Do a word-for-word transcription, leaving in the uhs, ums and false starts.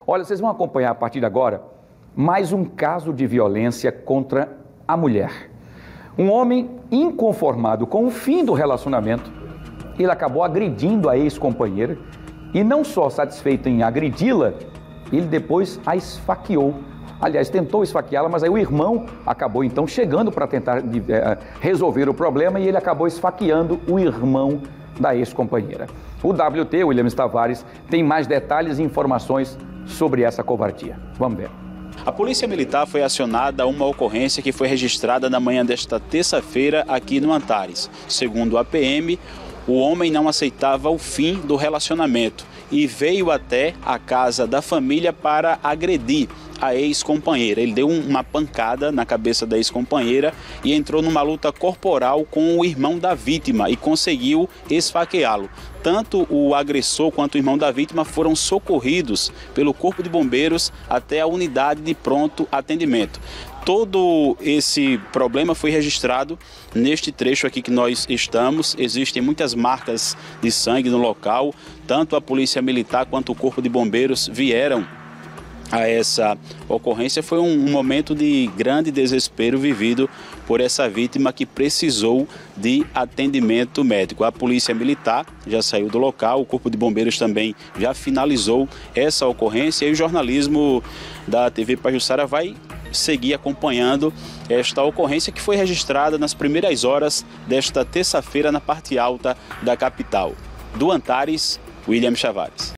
Olha, vocês vão acompanhar a partir de agora mais um caso de violência contra a mulher. Um homem inconformado com o fim do relacionamento, ele acabou agredindo a ex-companheira e não só satisfeito em agredi-la, ele depois a esfaqueou. Aliás, tentou esfaqueá-la, mas aí o irmão acabou então chegando para tentar é, resolver o problema e ele acabou esfaqueando o irmão da ex-companheira. O W T, Williams Tavares, tem mais detalhes e informações sobre essa covardia. Vamos ver. A Polícia Militar foi acionada a uma ocorrência que foi registrada na manhã desta terça-feira aqui no Antares. Segundo a P M, o homem não aceitava o fim do relacionamento e veio até a casa da família para agredir a ex-companheira. Ele deu uma pancada na cabeça da ex-companheira e entrou numa luta corporal com o irmão da vítima e conseguiu esfaqueá-lo. Tanto o agressor quanto o irmão da vítima foram socorridos pelo Corpo de Bombeiros até a unidade de pronto atendimento. Todo esse problema foi registrado neste trecho aqui que nós estamos. Existem muitas marcas de sangue no local. Tanto a Polícia Militar quanto o Corpo de Bombeiros vieram a essa ocorrência. Foi um momento de grande desespero vivido por essa vítima que precisou de atendimento médico. A Polícia Militar já saiu do local, o Corpo de Bombeiros também já finalizou essa ocorrência e o jornalismo da T V Pajuçara vai seguir acompanhando esta ocorrência que foi registrada nas primeiras horas desta terça-feira na parte alta da capital. Do Antares, Williams Tavares.